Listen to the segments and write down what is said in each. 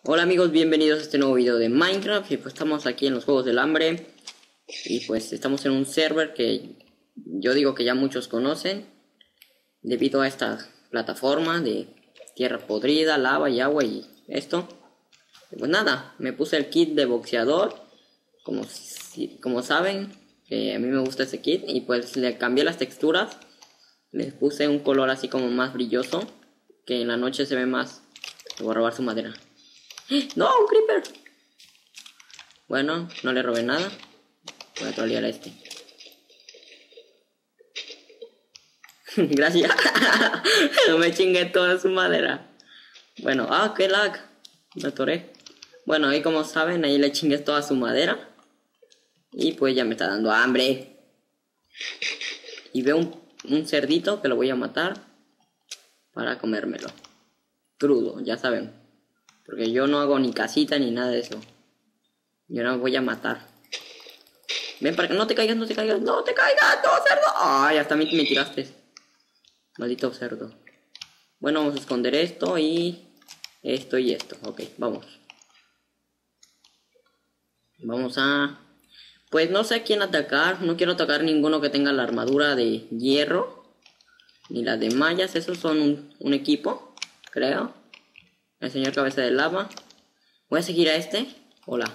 Hola amigos, bienvenidos a este nuevo video de Minecraft. Y pues estamos aquí en los Juegos del Hambre. Y pues estamos en un server que yo digo que ya muchos conocen, debido a esta plataforma de tierra podrida, lava y agua y esto. Y pues nada, me puse el kit de boxeador, como saben, que a mí me gusta ese kit. Y pues le cambié las texturas, le puse un color así como más brilloso, que en la noche se ve más. Le voy a robar su madera. ¡No, un creeper! Bueno, no le robé nada. Voy a trolear a este. Gracias. No me chingué toda su madera. Bueno, qué lag. Me atoré. Bueno, y como saben, ahí le chingué toda su madera. Y pues ya me está dando hambre. Y veo un cerdito que lo voy a matar para comérmelo. Crudo, ya saben. Porque yo no hago ni casita ni nada de eso. Yo no voy a matar. Ven para que no te caigas, no te caigas, no te caigas, no, cerdo. Ay, hasta a mí me tiraste. Maldito cerdo. Bueno, vamos a esconder esto y esto y esto. Ok, vamos. Vamos a... Pues no sé a quién atacar. No quiero atacar ninguno que tenga la armadura de hierro. Ni la de mallas. Esos son un equipo, creo. El señor cabeza de lava. Voy a seguir a este. Hola.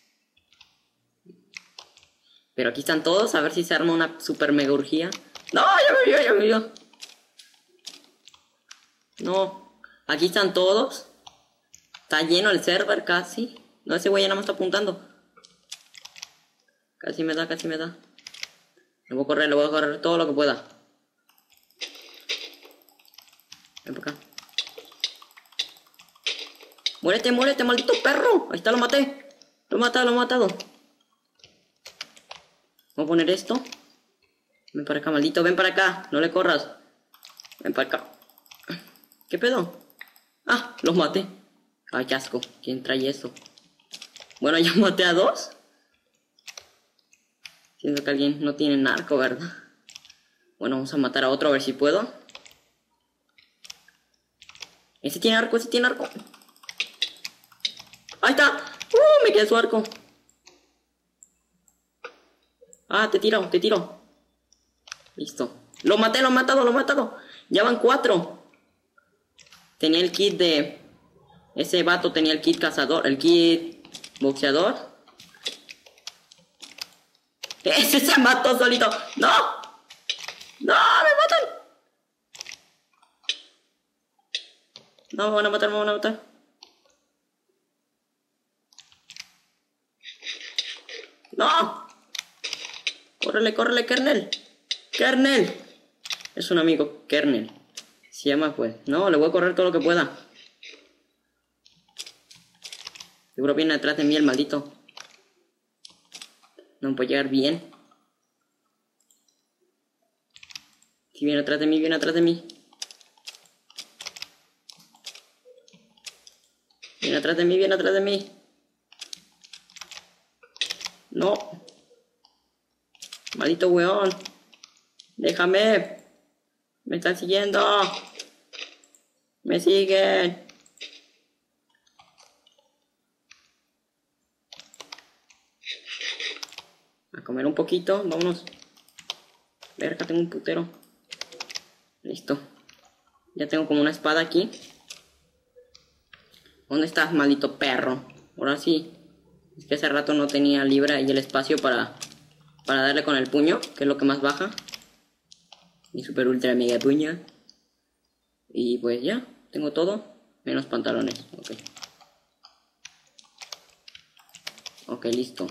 Pero aquí están todos, a ver si se arma una super mega urgía. ¡No! Ya me vio. No, aquí están todos. Está lleno el server casi. No, ese güey ya nada más está apuntando. Casi me da. Le voy a correr todo lo que pueda. Ven para acá. Muérete, maldito perro. Ahí está, lo maté. Lo he matado. Voy a poner esto. Ven para acá, maldito, ven para acá. No le corras. Ven para acá. ¿Qué pedo? Ah, los maté. Ay, qué asco. ¿Quién trae eso? Bueno, ya maté a dos. Siento que alguien no tiene narco, ¿verdad? Bueno, vamos a matar a otro a ver si puedo. Ese tiene arco. ¡Ahí está! Me quedé su arco. Ah, te tiro. Listo. Lo maté, lo he matado. Ya van 4. Tenía el kit de... Ese vato tenía el kit cazador, el kit boxeador. Ese se mató solito. ¡No! ¡No! ¡Me matan! No, me van a matar. ¡No! Córrele, Kernel. Es un amigo, Kernel. Se llama pues. No, le voy a correr todo lo que pueda. Seguro viene detrás de mí el maldito. No me puede llegar bien. Si viene atrás de mí. Viene atrás de mí. No. Maldito weón. Déjame. Me están siguiendo. Me siguen. A comer un poquito. Vámonos. Verga, tengo un putero. Listo. Ya tengo como una espada aquí. ¿Dónde estás, maldito perro? Ahora sí. Es que hace rato no tenía libre ahí el espacio para darle con el puño, que es lo que más baja. Mi super ultra mega puño. Y pues ya, tengo todo, menos pantalones. Ok, listo.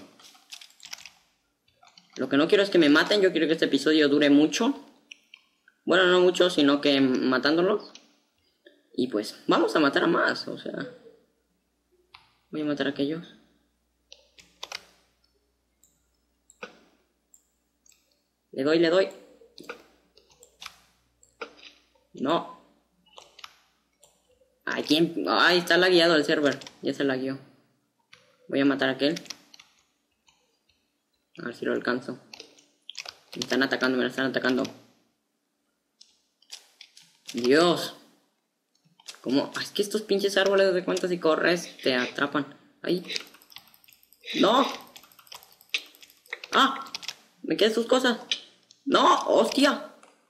Lo que no quiero es que me maten, yo quiero que este episodio dure mucho. Bueno, no mucho, sino que matándolos. Y pues, vamos a matar a más, o sea. Voy a matar a aquellos. Le doy. No. ¿A quién? Ay, está lagueado el server. Ya se lagueó. Voy a matar a aquel. A ver si lo alcanzo. Me están atacando. Dios. ¿Cómo? Es que estos pinches árboles de cuenta si corres te atrapan. ¡Ay! ¡No! ¡Ah! ¿Me quedan sus cosas? ¡No! ¡Hostia!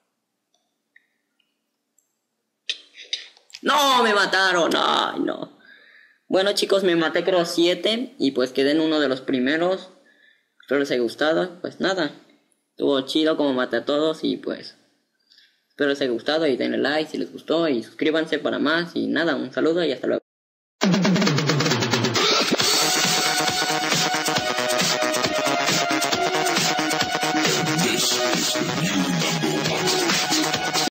¡No! ¡Me mataron! ¡Ay, no! Bueno, chicos, me maté creo 7 y pues quedé en uno de los primeros. Espero les haya gustado. Pues nada, estuvo chido como maté a todos y pues espero les haya gustado y denle like si les gustó y suscríbanse para más y nada, un saludo y hasta luego.